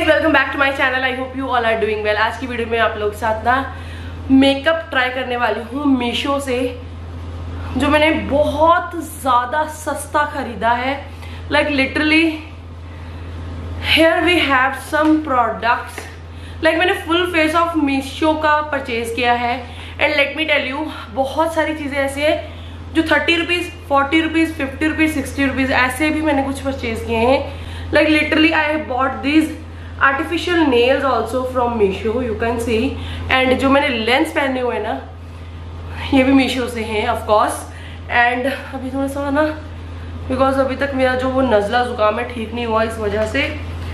Welcome back to my channel. I hope you all are doing well. आज की video में आप लोग के साथ ना मेकअप ट्राई करने वाली हूँ मीशो से, जो मैंने बहुत ज़्यादा सस्ता खरीदा है। Like literally here we have some products. Like मैंने फुल फेस ऑफ मीशो का परचेज किया है and let me tell you, बहुत सारी चीज़ें ऐसी है जो 30 रुपीज़, 40 रुपीज़, 50 रुपीज़, 60 रुपीज़ ऐसे भी मैंने कुछ परचेज किए हैं। Like literally I have bought these artificial nails also from Meesho, you can see. And जो मैंने लेंस पहने हुए हैं ना, ये भी मीशो से हैं ऑफकोर्स। एंड अभी थोड़ा सा ना, बिकॉज अभी तक मेरा जो वो नज़ला ज़ुकाम है ठीक नहीं हुआ, इस वजह से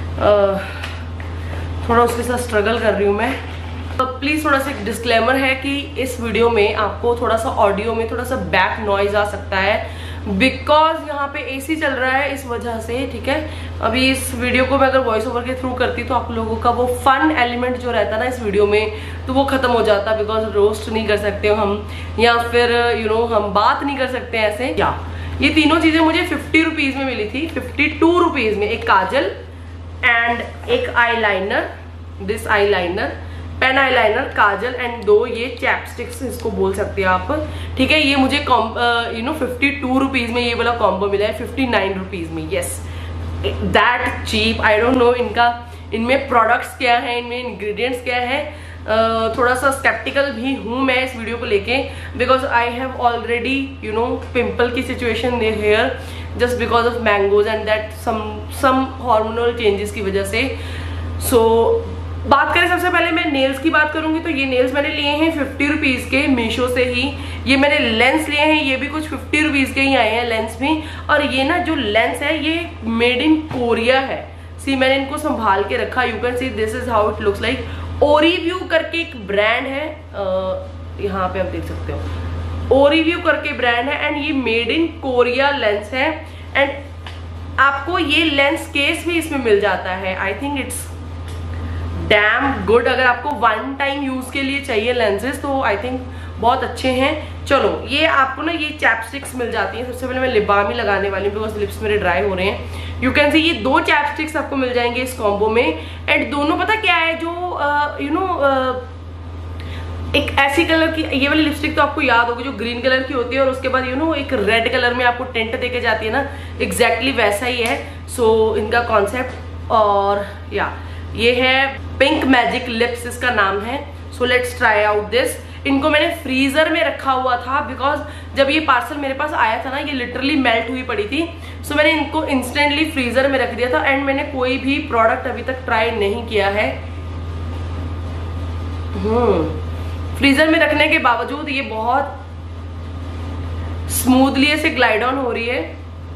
थोड़ा उसके साथ स्ट्रगल कर रही हूँ मैं। तो प्लीज़ थोड़ा सा एक डिस्क्लेमर है कि इस वीडियो में आपको थोड़ा सा ऑडियो में थोड़ा सा बैक नॉइज आ सकता है, बिकॉज यहाँ पे एसी चल रहा है, इस वजह से। ठीक है, अभी इस वीडियो को मैं अगर वॉइस ओवर के थ्रू करती तो आप लोगों का वो फन एलिमेंट जो रहता ना इस वीडियो में, तो वो खत्म हो जाता, बिकॉज रोस्ट नहीं कर सकते हम, या फिर हम बात नहीं कर सकते ऐसे। या ये तीनों चीज़ें मुझे 50 रुपीज़ में मिली थी, 52 रुपीज़ में। एक काजल एंड एक eyeliner, this eye liner, pen eyeliner, kajal and दो ये चैपस्टिक्स इसको बोल सकते हैं आप। ठीक है, ये मुझे 52 रुपीज़ में ये वाला कॉम्बो मिला है, 59 रुपीज़ में। Yes, that cheap. I don't know इनमें प्रोडक्ट्स क्या हैं, इनमें इंग्रेडिएंट्स क्या है। थोड़ा सा स्केप्टिकल भी हूँ मैं इस वीडियो को लेके, because I have already pimple की situation here just because of mangoes and that some hormonal changes की वजह से। सो बात करें सबसे पहले मैं नेल्स की बात करूंगी, तो ये नेल्स मैंने लिए हैं 50 रुपीज़ के मीशो से ही। ये मैंने लेंस लिए हैं, ये भी कुछ 50 रुपीज़ के ही आए हैं लेंस भी। और ये ना जो लेंस है ये मेड इन कोरिया है। सी मैंने इनको संभाल के रखा, you can see this is how it looks like. ओरीव्यू करके एक ब्रांड है, यहाँ पे आप देख सकते हो, ओरीव्यू करके ब्रांड है एंड ये मेड इन कोरिया लेंस है। एंड आपको ये लेंस केस भी इसमें मिल जाता है। I think it's damn good. अगर आपको वन टाइम यूज के लिए चाहिए लेंसेज तो आई थिंक बहुत अच्छे हैं। चलो, ये आपको ना ये चैपस्टिक्स मिल जाती हैं। सबसे पहले मैं लिप बाम ही लगाने वाली हूँ, बिकॉज लिप्स मेरे ड्राई हो रहे हैं। यू कैन सी ये दो चैपस्टिक्स आपको मिल जाएंगे इस कॉम्बो में। एंड दोनों पता क्या है, जो एक ऐसी कलर की, ये वाली लिपस्टिक तो आपको याद होगी जो ग्रीन कलर की होती है, और उसके बाद एक रेड कलर में आपको टेंट देके जाती है ना, एग्जैक्टली वैसा ही है। सो इनका कॉन्सेप्ट। और या ये है पिंक मैजिक लिप्स, इसका नाम है। So let's try out this. इनको मैंने फ्रीजर में रखा हुआ था, बिकॉज जब ये पार्सल मेरे पास आया था ना, ये लिटरली मेल्ट हुई पड़ी थी। सो मैंने इनको इंस्टेंटली फ्रीजर में रख दिया था। एंड मैंने कोई भी प्रोडक्ट अभी तक ट्राई नहीं किया है। फ्रीजर में रखने के बावजूद ये बहुत स्मूथली ऐसे ग्लाइड ऑन हो रही है।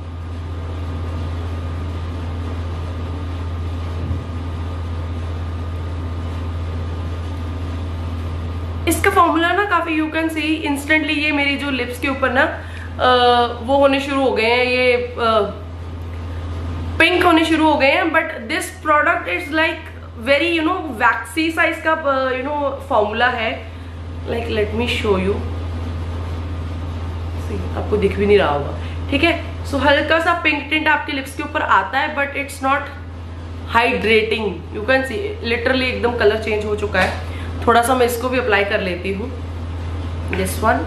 इसका फॉर्मूला ना काफी, यू कैन सी इंस्टेंटली ये मेरी जो लिप्स के ऊपर ना वो होने शुरू हो गए हैं, ये पिंक होने शुरू हो गए हैं। But this product is like very waxy size का फॉर्मूला है। Like let me show you, आपको दिख भी नहीं रहा होगा। ठीक है, सो हल्का सा पिंक टिंट आपके लिप्स के ऊपर आता है, but it's not hydrating. You can see literally एकदम कलर चेंज हो चुका है। थोड़ा सा मैं इसको भी अप्लाई कर लेती हूँ, दिस वन।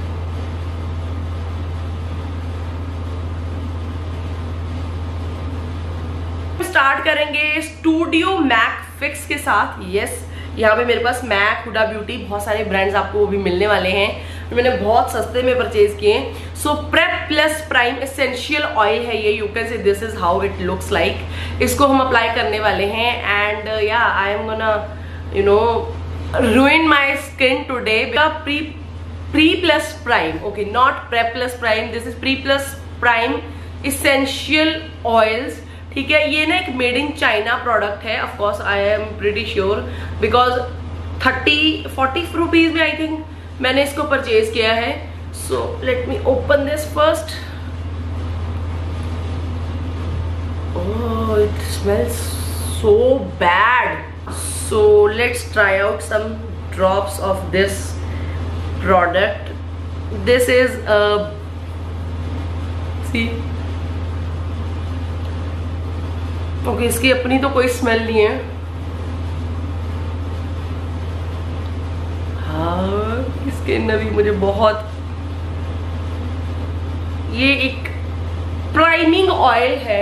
स्टार्ट करेंगे स्टूडियो मैक फिक्स के साथ। यस, यहाँ पे मेरे पास मैक, हुडा ब्यूटी, बहुत सारे ब्रांड्स आपको वो भी मिलने वाले हैं जो मैंने बहुत सस्ते में परचेज किए। So prep plus prime essential oil है ये, यू कैन से this is how it looks like. इसको हम अप्लाई करने वाले हैं। एंड या I am gonna ruin my skin today with pre plus prime, okay, not prep plus prime, this is pre plus prime essential oils। ठीक है, ये ना एक मेड इन चाइना प्रोडक्ट है, of course I am pretty sure, because 40 rupees में I think मैंने इसको purchase किया है। So let me open this first. Oh, it smells so bad. So let's try out some drops of this product. This is see, okay, इसकी अपनी तो कोई smell नहीं है, वाह, स्किन अभी मुझे बहुत, ये एक प्राइमिंग ऑयल है,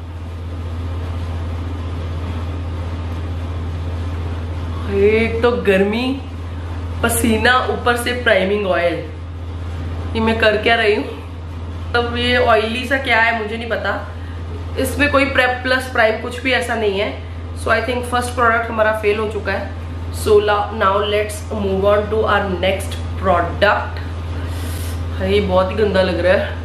एक तो गर्मी, पसीना, ऊपर से प्राइमिंग ऑयल। ये मैं कर क्या रही हूँ? तब ये ऑयली सा क्या है मुझे नहीं पता, इसमें कोई प्रेप प्लस प्राइम कुछ भी ऐसा नहीं है। So I think first product हमारा फेल हो चुका है। So now let's move on to our next product. ये बहुत ही गंदा लग रहा है,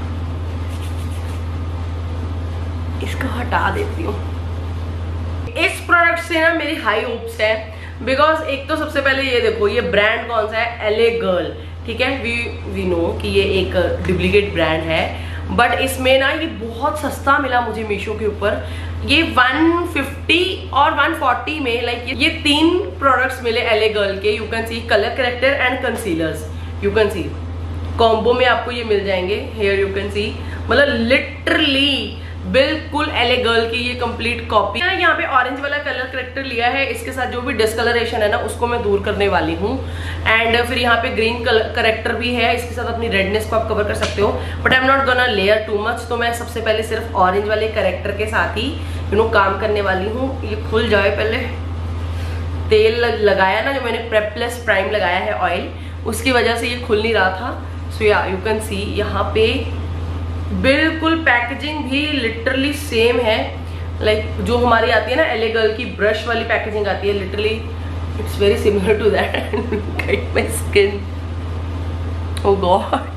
इसको हटा देती हूँ। इस प्रोडक्ट से ना मेरी हाई होप्स है, बिकॉज एक तो सबसे पहले ये देखो, ये ब्रांड कौन सा है, LA गर्ल, ठीक है। वी नो कि ये एक डुप्लीकेट ब्रांड है, बट इसमें ना ये बहुत सस्ता मिला मुझे मीशो के ऊपर। ये 150 और 140 में, लाइक ये 3 प्रोडक्ट्स मिले LA गर्ल के। You can see color corrector and concealers, you can see combo में आपको ये मिल जाएंगे। हेयर यू कैन सी, मतलब लिटरली बिल्कुल LA गर्ल की ये कंप्लीट कॉपी है। यहाँ पे ऑरेंज वाला कलर करेक्टर लिया है, इसके साथ जो भी डिस्कलरेशन है ना उसको मैं दूर करने वाली हूँ। एंड फिर यहाँ पे ग्रीन करेक्टर भी है, इसके साथ अपनी रेडनेस को आप कवर कर सकते हो, but I am not gonna layer too much. तो मैं सबसे पहले सिर्फ ऑरेंज वाले करेक्टर के साथ ही काम करने वाली हूँ। ये खुल जाए, पहले तेल लगाया ना जो मैंने प्रेप प्लस प्राइम लगाया है ऑयल, उसकी वजह से ये खुल नहीं रहा था। सो या यू कैन सी यहाँ पे बिल्कुल पैकेजिंग भी लिटरली सेम है, लाइक जो हमारी आती है ना LA गर्ल की ब्रश वाली पैकेजिंग आती है, literally it's very similar to that. Get my skin, oh god.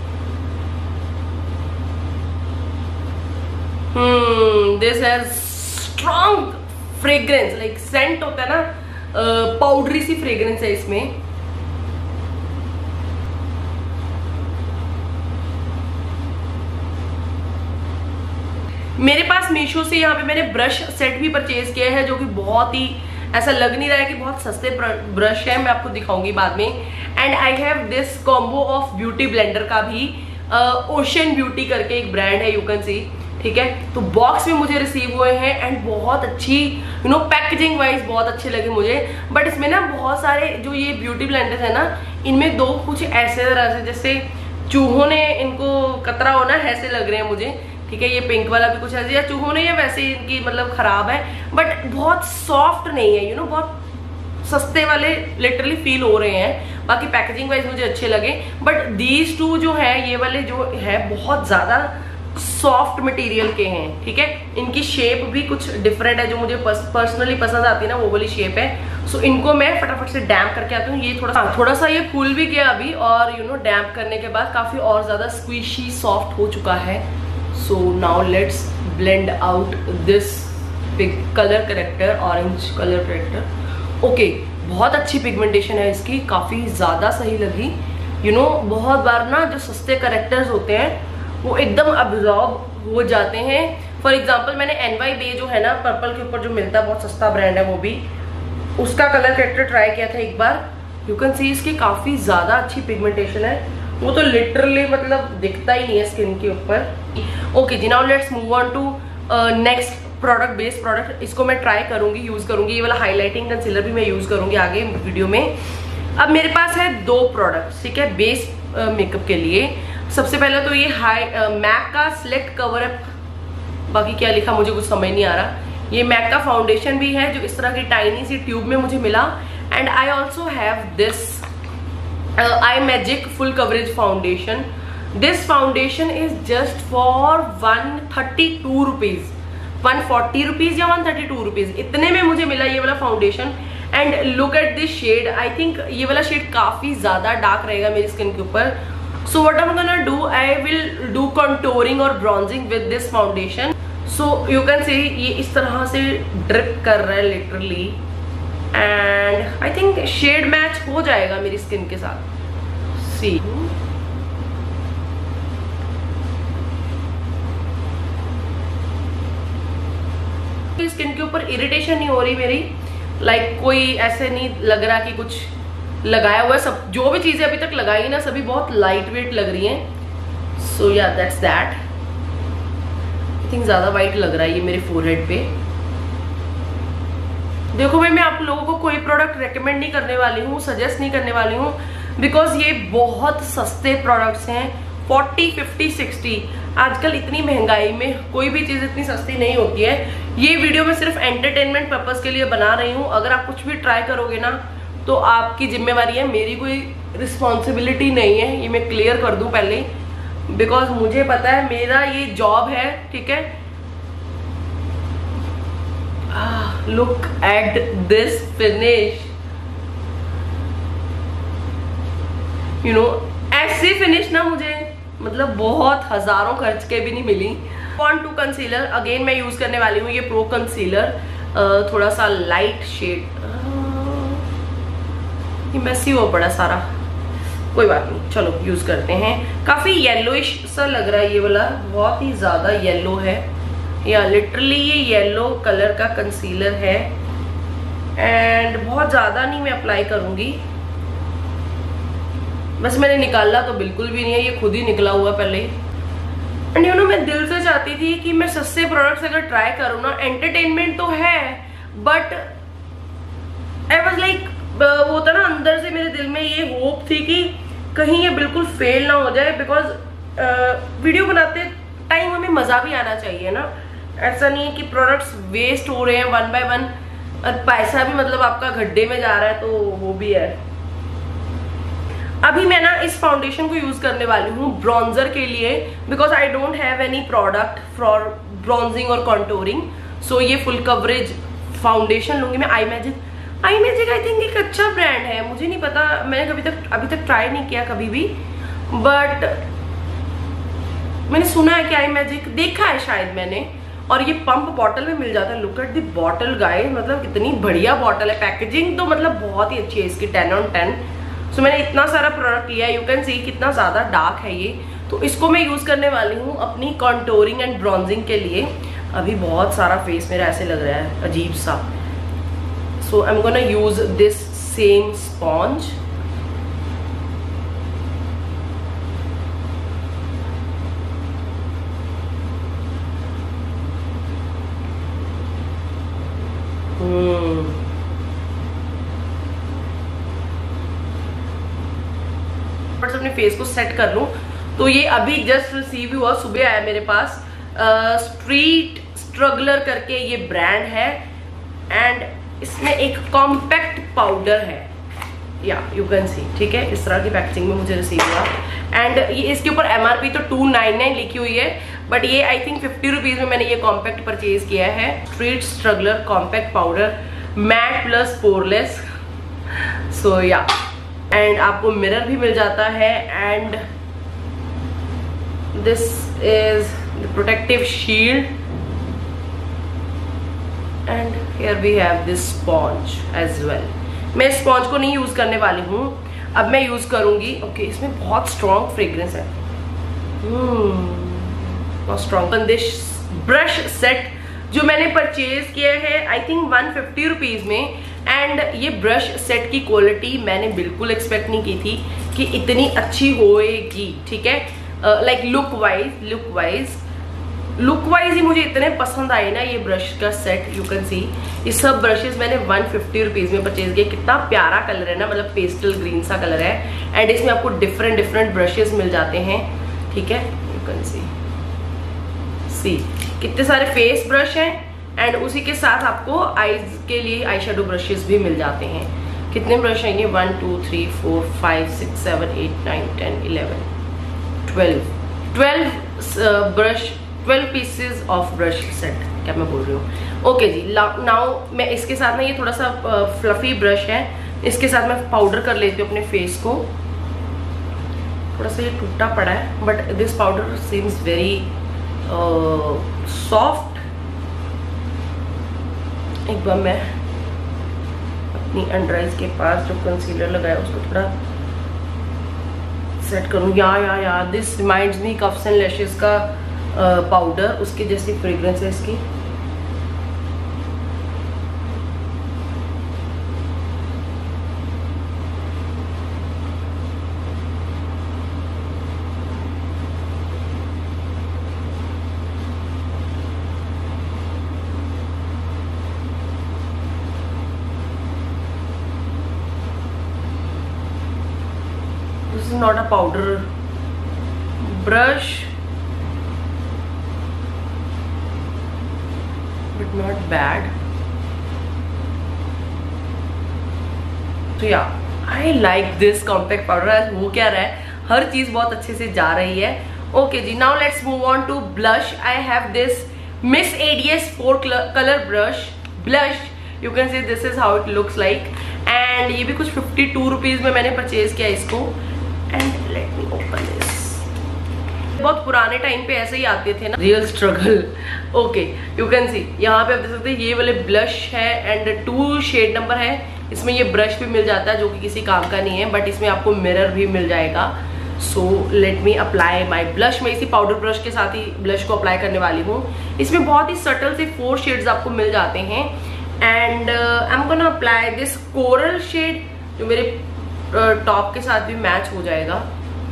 This has strong fragrance, like scent होता है ना, पाउडरी सी फ्रेग्रेंस है इसमें। मेरे पास मीशो से यहाँ पे मैंने ब्रश सेट भी परचेज किया है, जो कि बहुत ही ऐसा लग नहीं रहा है कि बहुत सस्ते ब्रश है, मैं आपको दिखाऊंगी बाद में। And I have this combo of beauty blender का भी, ओशन ब्यूटी करके एक ब्रांड है, यू कैन सी, ठीक है। तो बॉक्स में मुझे रिसीव हुए हैं एंड बहुत अच्छी पैकेजिंग वाइज बहुत अच्छे लगे मुझे। बट इसमें ना बहुत सारे जो ये ब्यूटी ब्लेंडर्स है ना, इनमें दो कुछ ऐसे तरह से जैसे चूहों ने इनको कतरा होना ऐसे लग रहे हैं मुझे, ठीक है। ये पिंक वाला भी कुछ ऐसे, या चूहों ने या वैसे इनकी मतलब खराब है, बट बहुत सॉफ्ट नहीं है, बहुत सस्ते वाले लिटरली फील हो रहे हैं। बाकी पैकेजिंग वाइज मुझे अच्छे लगे, बट दीज टू जो है, ये वाले जो है बहुत ज्यादा सॉफ्ट मटेरियल के हैं, ठीक है। इनकी शेप भी कुछ डिफरेंट है, जो मुझे पर्सनली पसंद आती है ना, वो वाली शेप है। सो इनको मैं फटाफट से डैम्प करके आती हूँ। ये थोड़ा सा ये फूल भी गया अभी, और डैम्प करने के बाद काफी और ज्यादा स्क्विशी सॉफ्ट हो चुका है। So now let's blend out this big color corrector, orange color corrector. Okay, बहुत अच्छी पिगमेंटेशन है इसकी, काफी ज्यादा सही लगी। बहुत बार ना जो सस्ते करेक्टर्स होते हैं वो एकदम अब्जॉर्ब हो जाते हैं। फॉर एग्जाम्पल मैंने NY Bay जो है ना पर्पल के ऊपर जो मिलता है, बहुत सस्ता ब्रांड है वो भी, उसका कलर करेक्टर ट्राई किया था एक बार। यू कैन सी इसकी काफी ज्यादा अच्छी पिगमेंटेशन है, वो तो लिटरली मतलब दिखता ही नहीं है स्किन के ऊपर। ओके जी, now let's move on to next product, base product. इसको मैं ट्राई करूंगी, यूज करूंगी। ये वाला हाइलाइटिंग कंसीलर भी मैं यूज करूंगी आगे वीडियो में। अब मेरे पास है 2 प्रोडक्ट, ठीक है, बेस मेकअप के लिए। सबसे पहले तो ये मैक का सिलेक्ट कवर अप, बाकी क्या लिखा मुझे कुछ समझ नहीं आ रहा। ये मैक का फाउंडेशन भी है, जो इस तरह की टाइनी सी ट्यूब में मुझे मिला। And I also have this eye magic full coverage foundation. This foundation is just for 132 rupees, 140 rupees या 132 रुपीज, इतने में मुझे मिला ये वाला foundation. And look at this shade, I think ये वाला शेड काफी ज्यादा डार्क रहेगा मेरी स्किन के ऊपर। So what I am gonna do, I will do contouring और bronzing with this foundation. So you can see ये इस तरह से ड्रिप कर रहा है literally, and I think shade match हो जाएगा मेरी स्किन के साथ। सी स्किन के ऊपर इरिटेशन नहीं हो रही मेरी, लाइक कोई ऐसे नहीं लग रहा कि कुछ लगाया हुआ है। सब जो भी चीजें अभी तक लगाई ना सभी बहुत लाइट वेट लग रही हैं। So yeah that's that. I think ज्यादा वाइट लग रहा है ये मेरे फोरहेड पे। देखो भाई, मैं आप लोगों को कोई प्रोडक्ट रेकमेंड नहीं करने वाली हूँ, सजेस्ट नहीं करने वाली हूँ, बिकॉज ये बहुत सस्ते प्रोडक्ट्स हैं। 40, 50, 60 आजकल इतनी महंगाई में कोई भी चीज इतनी सस्ती नहीं होती है। ये वीडियो मैं सिर्फ एंटरटेनमेंट पर्पस के लिए बना रही हूँ। अगर आप कुछ भी ट्राई करोगे ना तो आपकी जिम्मेवारी है, मेरी कोई रिस्पॉन्सिबिलिटी नहीं है। ये मैं क्लियर कर दूं पहले, बिकॉज मुझे पता है मेरा ये जॉब है, ठीक है। Look at this finish, you know, ऐसी फिनिश ना मुझे मतलब बहुत हजारों खर्च के भी नहीं मिली। पॉइंट 2 कंसीलर अगेन मैं यूज करने वाली हूँ, ये प्रो कंसीलर, थोड़ा सा लाइट शेड। ये मेसी हो पड़ा सारा, कोई बात नहीं, चलो यूज करते हैं। काफी येलोइश सा लग रहा है ये वाला, बहुत ही ज्यादा येलो है, या लिटरली ये येलो कलर का कंसीलर है। एंड बहुत ज्यादा नहीं मैं अप्लाई करूंगी, बस मैंने निकाला तो बिल्कुल भी नहीं है, ये खुद ही निकला हुआ पहले ही। एंड यू नो, मैं दिल से चाहती थी कि मैं सस्ते प्रोडक्ट्स अगर ट्राई करूँ ना, एंटरटेनमेंट तो है, बट आई वाज लाइक, वो था ना अंदर से मेरे दिल में ये होप थी कि कहीं ये बिल्कुल फेल ना हो जाए, बिकॉज वीडियो बनाते टाइम हमें मजा भी आना चाहिए ना। ऐसा नहीं है कि प्रोडक्ट्स वेस्ट हो रहे हैं 1 by 1 और पैसा भी मतलब आपका गड्ढे में जा रहा है, तो वो भी है। अभी मैं ना इस फाउंडेशन को यूज करने वाली हूँ ब्रॉन्जर के लिए, because I don't have any product for bronzing और कॉन्टोरिंग। सो ये फुल कवरेज फाउंडेशन लूंगी मैं। आई मैजिक आई थिंक एक अच्छा ब्रांड है, मुझे नहीं पता, मैंने अभी तक ट्राई नहीं किया कभी भी, बट मैंने सुना है कि आई मैजिक, देखा है शायद मैंने, और ये पंप बॉटल में मिल जाता है। Look at the bottle guys, मतलब कितनी बढ़िया बॉटल है, पैकेजिंग तो मतलब बहुत ही अच्छी है इसकी, 10 on 10। सो मैंने इतना सारा प्रोडक्ट लिया है, यू कैन सी कितना ज्यादा डार्क है ये। तो इसको मैं यूज करने वाली हूँ अपनी कॉन्टोरिंग एंड ब्रॉन्जिंग के लिए। अभी बहुत सारा फेस मेरा ऐसे लग रहा है अजीब सा, so I am gonna use this same sponge. अपने फेस को सेट कर लूं, तो ये अभी जस्ट रिसीव हुआ, सुबह आया मेरे पास। स्ट्रीट स्ट्रगलर करके ये ब्रांड है, एंड इसमें एक कॉम्पैक्ट पाउडर है, या यू कैन सी, ठीक है, इस तरह की पैकेजिंग में मुझे रिसीव हुआ। एंड ये इसके ऊपर एमआरपी तो 299 लिखी हुई है, बट ये आई थिंक 50 रुपीज में मैंने ये कॉम्पैक्ट परचेज किया है। Street struggler compact powder, matte plus poreless. So yeah, and आपको मिरर भी मिल जाता है, and this is the protective shield, and here we have this sponge as well. मैं स्पॉन्ज को नहीं यूज करने वाली हूँ, अब मैं यूज करूंगी। ओके, इसमें बहुत स्ट्रॉन्ग फ्रेग्रेंस है, बहुत स्ट्रॉन्ग। बंदिश ब्रश सेट जो मैंने परचेज किया है आई थिंक 150 रुपीज में, एंड ये ब्रश सेट की क्वालिटी मैंने बिल्कुल एक्सपेक्ट नहीं की थी कि इतनी अच्छी होएगी, ठीक है। लाइक लुक वाइज ही मुझे इतने पसंद आए ना ये ब्रश का सेट। यू कैन सी ये सब ब्रशेस मैंने 150 रुपीज में परचेज किए। कितना प्यारा कलर है ना, मतलब पेस्टल ग्रीन सा कलर है, एंड इसमें आपको डिफरेंट ब्रशेस मिल जाते हैं, ठीक है। यू कैन सी कितने सारे फेस ब्रश हैं, एंड उसी के साथ आपको आईज के लिए आई शेडो ब्रशेस भी मिल जाते हैं। कितने ब्रश हैं ये? 1 2 3 4 5 6 7 8 9 10 11 12 पीसेस ऑफ ब्रश सेट, क्या मैं बोल रही हूँ। ओके जी, नाउ मैं इसके साथ ना, ये थोड़ा सा फ्लफी ब्रश है, इसके साथ मैं पाउडर कर लेती हूँ अपने फेस को। थोड़ा सा ये टूटा पड़ा है, but this powder seems very soft. एक बार मैं अपनी अंडर आइज के पास जो कंसीलर लगाया उसको थोड़ा सेट करूँ। Yeah this reminds me cuffs and lashes का पाउडर, उसकी जैसी फ्रेग्रेंस है इसकी। This is not a powder brush but not bad. तो yeah I like this compact powder. आज वो क्या रहा है, हर चीज बहुत अच्छे से जा रही है. ओके जी, now let's move on to blush. I have this miss ADS 4 colour blush. You can see this is how it looks like. And ये भी कुछ 52 रुपीज में मैंने परचेज किया इसको. And let me open this. बहुत पुराने टाइम पे ऐसे ही आते थे ना, real struggle. Okay, you can see यहाँ पे आप देख सकते हैं ये वाले ब्लश है एंड 2 शेड नंबर है. इसमें ये ब्रश भी मिल जाता है जो कि किसी काम का नहीं है, बट इसमें आपको मिरर भी मिल जाएगा. So let me apply my blush. मैं इसी पाउडर ब्रश के साथ ही ब्लश को अप्लाई करने वाली हूँ. इसमें बहुत ही सटल से 4 शेड्स आपको मिल जाते हैं. And I am gonna apply this coral shade जो मेरे टॉप के साथ भी मैच हो जाएगा.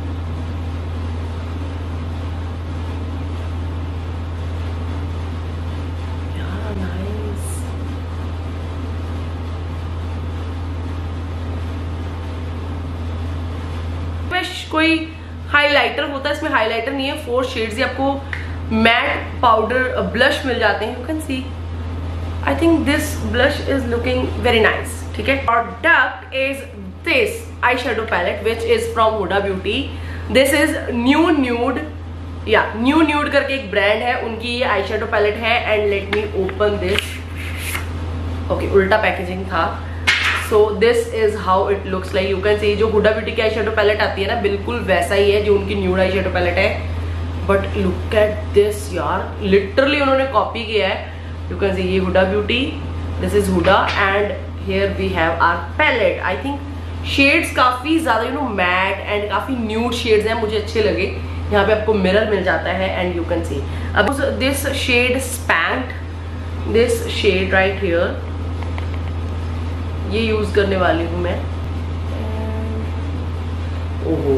कोई हाइलाइटर होता है, इसमें हाइलाइटर नहीं है. 4 शेड्स ही आपको मैट पाउडर ब्लश मिल जाते हैं. You can see I think this blush is looking very nice. ठीक है, product is this eye shadow palette which is from Huda Beauty. This is new nude करके एक ब्रांड है, उनकी ये आई शेडो पैलेट है. And let me open this. Okay, उल्टा packaging था. So this is how it looks like. You can see जो Huda beauty की आई शेडो पैलेट आती है ना, बिल्कुल वैसा ही है जो उनकी न्यूड आई शेडो पैलेट है. बट लुक एट दिस यार, लिटरली उन्होंने कॉपी किया है. यू कैन सी ये Huda Beauty, this is Huda and here we have our palette. I think shades काफी ज्यादा यू नो मैट एंड काफी nude shades हैं, मुझे अच्छे लगे. यहाँ पे आपको मिरर मिल जाता है एंड यू कैन सी अब this shade spanked, this shade right here, ये यूज करने वाली हूँ मैं. ओहो,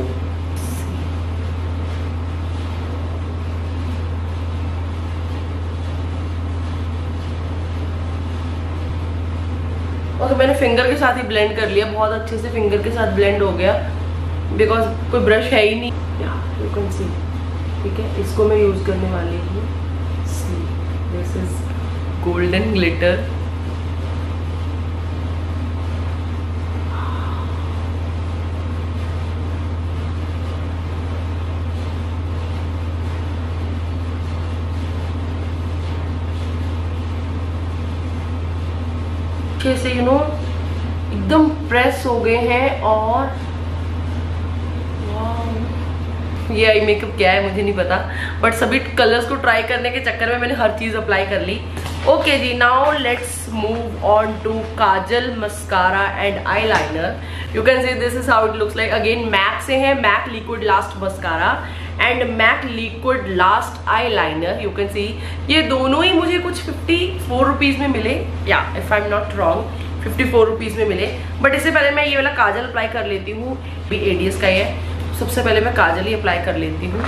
और मैंने फिंगर के साथ ही ब्लेंड कर लिया. बहुत अच्छे से फिंगर के साथ ब्लेंड हो गया बिकॉज कोई ब्रश है ही नहीं. You can see. ठीक है, इसको मैं यूज करने वाली हूँ. This is golden glitter. अच्छे से यू नो एकदम प्रेस हो गए हैं. और ये आई मेकअप क्या है मुझे नहीं पता, बट सभी कलर्स को ट्राई करने के चक्कर में मैंने हर चीज अप्लाई कर ली. ओके जी, now let's move on to kajal, mascara and eye liner. You can see this is how it looks like. Again MAC से है, MAC liquid last mascara and MAC liquid last eye liner. You can see ये दोनों ही मुझे कुछ 54 rupees में मिले. Yeah if I am not wrong 54 rupees में मिले. बट इससे पहले मैं ये वाला काजल अप्लाई कर लेती हूँ. भी ADS का ही है. सबसे पहले मैं काजल ही अप्लाई कर लेती हूँ.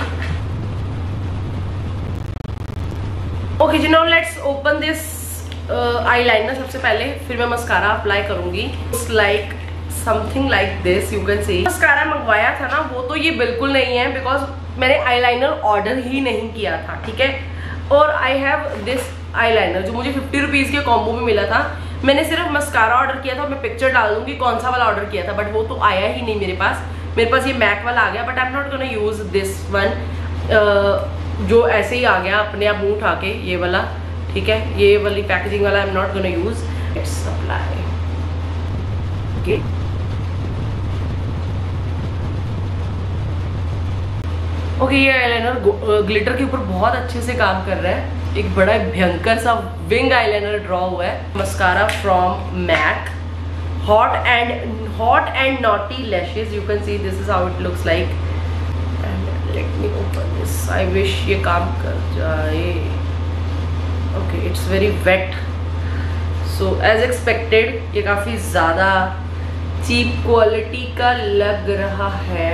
ओके जी, now let's open this I liner सबसे पहले, फिर मैं मस्कारा अप्लाई करूंगी. Like something like this. You can see mascara मंगवाया था ना, वो तो ये बिल्कुल नहीं है बिकॉज मैंने आईलाइनर ऑर्डर ही नहीं किया था. ठीक है, और आई हैव दिस आईलाइनर जो मुझे 50 रुपीज के कॉम्बो में मिला था. मैंने सिर्फ मस्कारा ऑर्डर किया था. मैं पिक्चर डाल दूंगी कौन सा वाला ऑर्डर किया था, बट वो तो आया ही नहीं मेरे पास. मेरे पास ये मैक वाला आ गया, but I am not gonna use this one जो ऐसे ही आ गया अपने आप मुंह उठा के, ये वाला. ठीक है, ये वाली पैकेजिंग वाला I am not gonna use. Let's apply. Okay, okay, ये आईलाइनर ग्लिटर के ऊपर बहुत अच्छे से काम कर रहा है. एक बड़ा भयंकर सा विंग आईलाइनर ड्रॉ हुआ है. Mascara from MAC, hot and naughty lashes. You can see this is how it looks like. And let me open this. I wish ये काम कर जाए. Okay, it's very wet. So as expected ये काफी ज्यादा cheap quality का लग रहा है.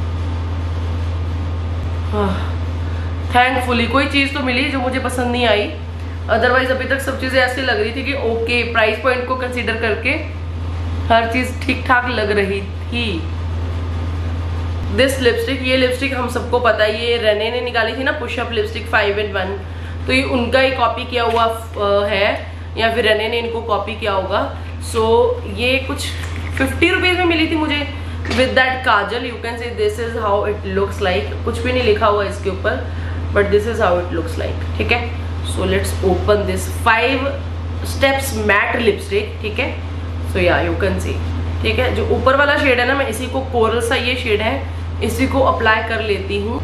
थैंकफुली कोई चीज तो मिली जो मुझे पसंद नहीं आई. अदरवाइज अभी तक सब चीजें ऐसी लग रही थी कि ओके, प्राइस पॉइंट को कंसीडर करके हर चीज ठीक ठाक लग रही थी. दिस लिपस्टिक, ये लिपस्टिक हम सबको पता है, ये रेने ने निकाली थी ना पुशअप लिपस्टिक 5 in 1, तो ये उनका ही कॉपी किया हुआ है या फिर रेने ने इनको कॉपी किया होगा। सो ये कुछ 50 रुपीज में मिली थी मुझे with that kajal. You can से this is how it looks like, कुछ भी नहीं लिखा हुआ इसके ऊपर, but this is how it looks like, ठीक है। So let's open this 5 steps matte lipstick, ठीक है। सो या यू कैन सी, ठीक है। जो ऊपर वाला शेड है ना, मैं इसी को कोरल सा ये शेड है, इसी को अप्लाई कर लेती हूँ।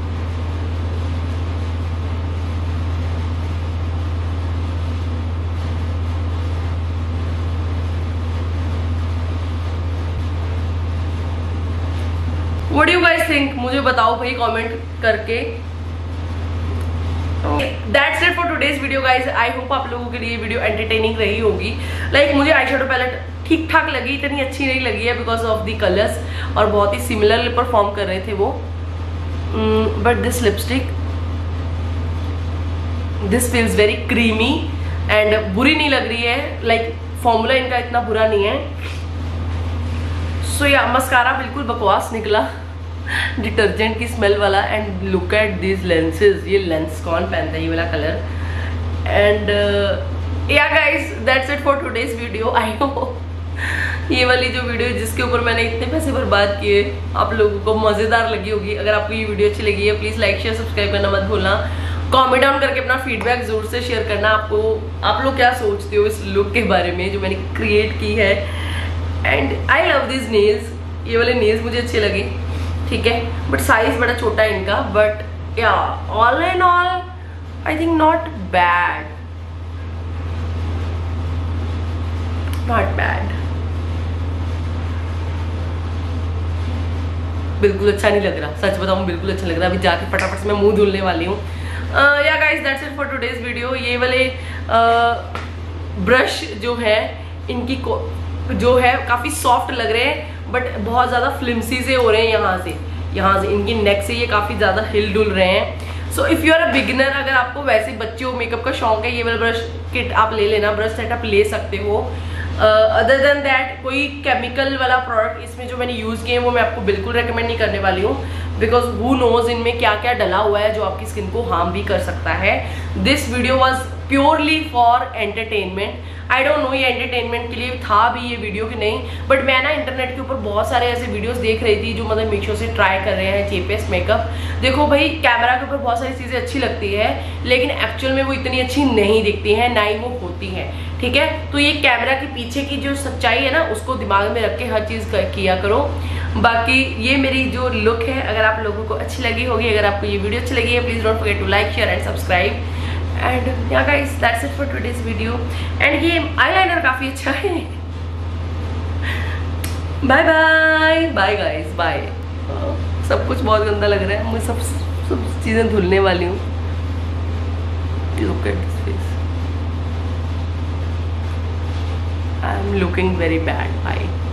What do you guys think? मुझे बताओ भाई कमेंट करके। That's it for today's video guys. I hope आप लोगों के लिए वीडियो एंटरटेनिंग रही होगी। Like मुझे आई शेडो पैलेट ठीक ठाक लगी, इतनी अच्छी नहीं लगी है बिकॉज ऑफ द कलर्स, और बहुत ही सिमिलर परफॉर्म कर रहे थे वो। But this lipstick, this feels very creamy and बुरी नहीं लग रही है। लाइक फॉर्मूला इनका इतना बुरा नहीं है। सो या मस्कारा बिल्कुल बकवास निकला, डिटर्जेंट की स्मेल वाला। And look at this lenses, ये लेंस कौन पहनता है ये वाला colour. And yeah guys that's it for today's video. I hope ये वाली जो वीडियो जिसके ऊपर मैंने इतने पैसे बर्बाद किए आप लोगों को मजेदार लगी होगी। अगर आपको ये वीडियो अच्छी लगी है प्लीज लाइक शेयर सब्सक्राइब करना मत भूलना। कमेंट डाउन करके अपना फीडबैक जरूर से शेयर करना। आप लोग क्या सोचते हो इस लुक के बारे में जो मैंने क्रिएट की है। And I love this nails, ये वाले नेल्स मुझे अच्छे लगे, ठीक है। बट साइज बड़ा छोटा है इनका। But yeah all and all I think not bad, not bad. बिल्कुल अच्छा नहीं लग रहा, सच बताऊं बिल्कुल अच्छा लग रहा। अभी जाके फटाफट से मैं मुंह धुलने वाली हूँ। Yeah guys that's it for today's video. ये वाले ब्रश जो है इनकी जो है काफी सॉफ्ट लग रहे हैं, बट बहुत ज्यादा फ्लिम्सी से हो रहे हैं। यहाँ से इनकी नेक से ये काफी ज्यादा हिल डुल रहे हैं। So if you are a beginner, अगर आपको वैसे बच्चों मेकअप का शौक है, ये वाला ब्रश किट आप ले लेना, ब्रश सेट आप ले सकते हो। अदर देन दैट कोई केमिकल वाला प्रोडक्ट इसमें जो मैंने यूज किए हैं वो मैं आपको बिल्कुल रेकमेंड नहीं करने वाली हूँ, बिकॉज हु नोज इनमें क्या क्या डला हुआ है जो आपकी स्किन को हार्म भी कर सकता है। This video was purely for entertainment. I don't know ये एंटरटेनमेंट के लिए था भी ये वीडियो कि नहीं, बट मैं ना इंटरनेट के ऊपर बहुत सारे ऐसे वीडियोस देख रही थी जो मतलब मीशो से ट्राई कर रहे हैं चीपेस्ट मेकअप। देखो भाई कैमरा के ऊपर बहुत सारी चीजें अच्छी लगती है, लेकिन एक्चुअल में वो इतनी अच्छी नहीं दिखती है, ना ही वो होती है, ठीक है। तो ये कैमरा के पीछे की जो सच्चाई है ना उसको दिमाग में रख के हर चीज किया करो। बाकी ये मेरी जो लुक है अगर आप लोगों को अच्छी लगी होगी, अगर आपको ये वीडियो अच्छी लगी है please don't forget to like share and subscribe. And yeah guys that's it for today's video. And ये आईलाइनर काफी अच्छा है। Bye bye bye guys bye. सब कुछ बहुत गंदा लग रहा है, मैं सब चीजें धुलने वाली हूँ। Look at this face, I am looking very bad. Bye.